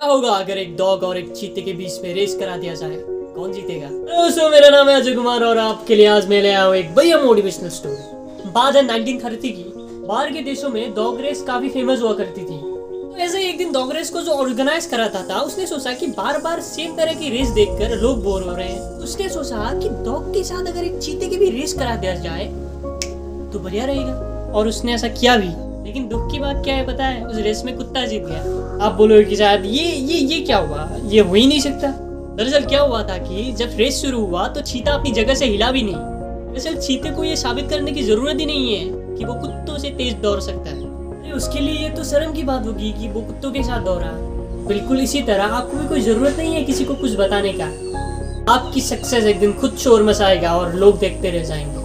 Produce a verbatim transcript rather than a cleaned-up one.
क्या होगा अगर एक डॉग और एक चीते के बीच में रेस करा दिया जाए, कौन जीतेगा? दोस्तों मेरा नाम है अजय कुमार और आपके लिए आज मैं ले आया हूँ एक बढ़िया मोटिवेशनल स्टोरी। बात है नाइनटीन थर्टी की। बाहर के देशों में डॉग रेस काफी फेमस हुआ करती थी। तो ऐसे ही एक दिन डॉग रेस को जो ऑर्गेनाइज कराता था उसने सोचा कि बार बार सेम तरह की रेस देखकर लोग बोर हो रहे हैं। उसने सोचा कि डॉग के साथ अगर एक चीते की भी रेस करा दिया जाए तो बढ़िया रहेगा, और उसने ऐसा किया भी। लेकिन दुख की बात क्या है पता है? उस रेस में कुत्ता जीत गया। आप बोलोगे कि शायद ये ये ये क्या हुआ, ये हो ही नहीं सकता। दरअसल क्या हुआ था कि जब रेस शुरू हुआ तो चीता अपनी जगह से हिला भी नहीं। दरअसल चीते को ये साबित करने की जरूरत ही नहीं है कि वो कुत्तों से तेज दौड़ सकता है। अरे उसके लिए ये तो शर्म की बात होगी कि वो कुत्तों के साथ दौड़ा। बिल्कुल इसी तरह आपको भी कोई जरूरत नहीं है किसी को कुछ बताने का। आपकी सक्सेस एक दिन खुद शोर मचाएगा और लोग देखते रह जाएंगे।